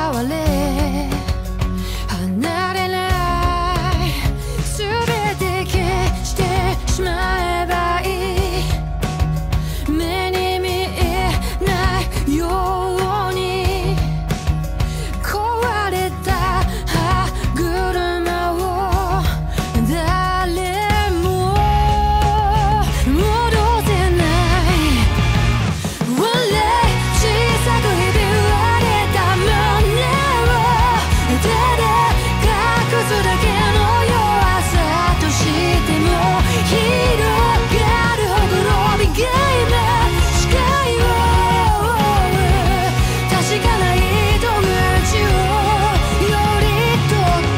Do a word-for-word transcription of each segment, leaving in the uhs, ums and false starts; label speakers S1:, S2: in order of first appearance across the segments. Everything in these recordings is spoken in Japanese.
S1: われ離れない全て消してしまえばいい目に見えないように壊れた歯車を誰も戻せない笑い小さくひび割れた胸を手で隠すだけの弱さとしても広がるほころびが今視界を確かな糸口をより取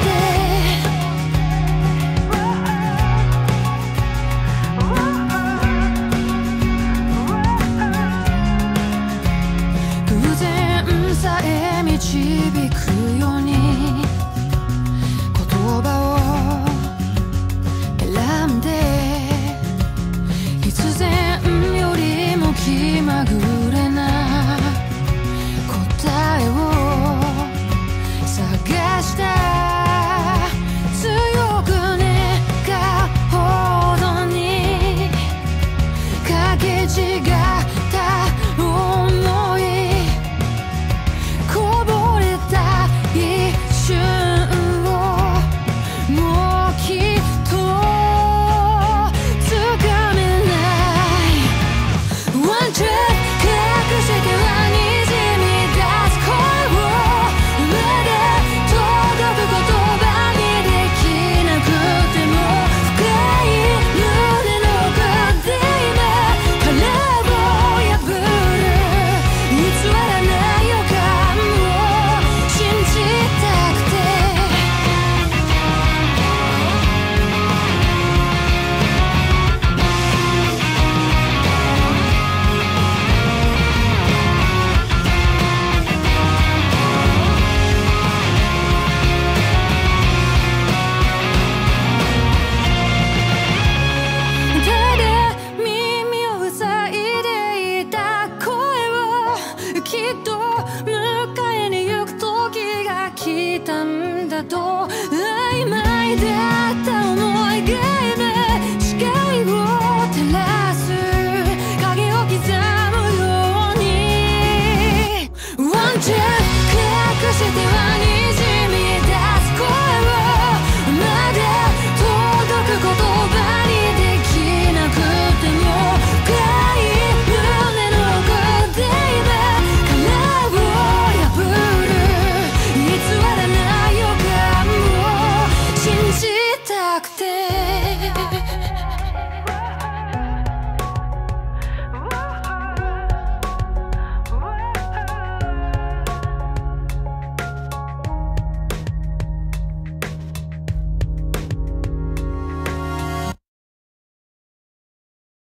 S1: って偶然さえ導くように言葉を選んで必然よりも気まぐれな答えを探した強く願うほどにかけ違った想いこぼれた一瞬をもうきっとつかめない One trip 隠してはにじみ出す声を目で届く言葉にできなくても深い胸の奥で今殻を破る偽らない予感を信じたくて手で耳を塞いでいた声をきっと迎えに行く時が来たんだと